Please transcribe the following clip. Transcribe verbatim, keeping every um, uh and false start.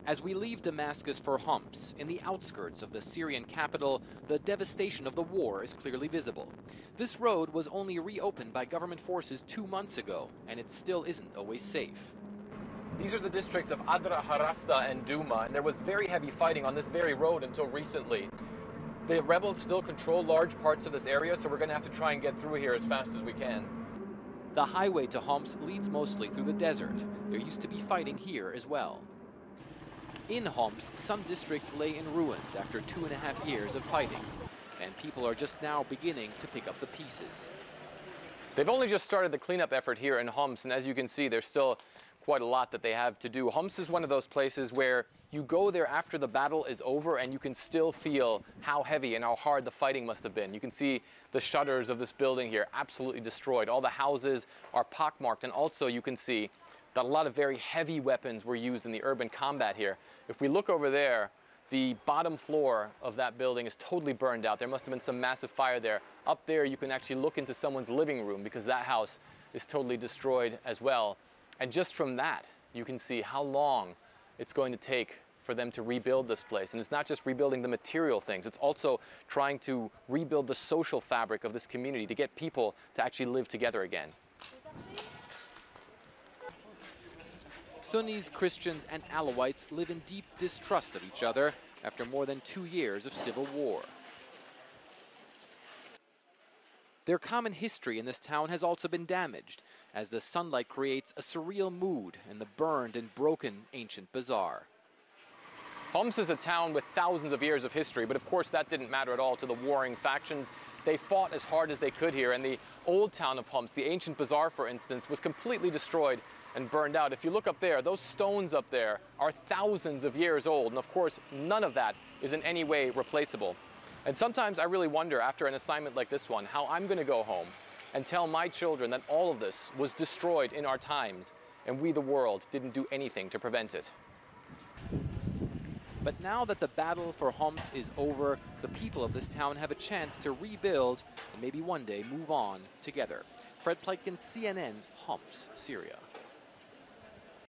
As we leave Damascus for Homs, in the outskirts of the Syrian capital, the devastation of the war is clearly visible. This road was only reopened by government forces two months ago, and it still isn't always safe. These are the districts of Adra, Harasta, and Duma, and there was very heavy fighting on this very road until recently. The rebels still control large parts of this area, so we're going to have to try and get through here as fast as we can. The highway to Homs leads mostly through the desert. There used to be fighting here as well. In Homs, some districts lay in ruins after two and a half years of fighting, and people are just now beginning to pick up the pieces. They've only just started the cleanup effort here in Homs, and as you can see, there's still quite a lot that they have to do. Homs is one of those places where you go there after the battle is over and you can still feel how heavy and how hard the fighting must have been. You can see the shutters of this building here absolutely destroyed. All the houses are pockmarked, and also you can see that a lot of very heavy weapons were used in the urban combat here. If we look over there, the bottom floor of that building is totally burned out. There must have been some massive fire there. Up there you can actually look into someone's living room because that house is totally destroyed as well. And just from that, you can see how long it's going to take for them to rebuild this place. And it's not just rebuilding the material things, it's also trying to rebuild the social fabric of this community to get people to actually live together again. Sunnis, Christians, and Alawites live in deep distrust of each other after more than two years of civil war. Their common history in this town has also been damaged, as the sunlight creates a surreal mood in the burned and broken ancient bazaar. Homs is a town with thousands of years of history, but of course that didn't matter at all to the warring factions. They fought as hard as they could here, and the old town of Homs, the ancient bazaar for instance, was completely destroyed and burned out. If you look up there, those stones up there are thousands of years old, and of course none of that is in any way replaceable. And sometimes I really wonder, after an assignment like this one, how I'm going to go home and tell my children that all of this was destroyed in our times, and we, the world, didn't do anything to prevent it. But now that the battle for Homs is over, the people of this town have a chance to rebuild and maybe one day move on together. Fred-Pleitgen, C N N, Homs, Syria.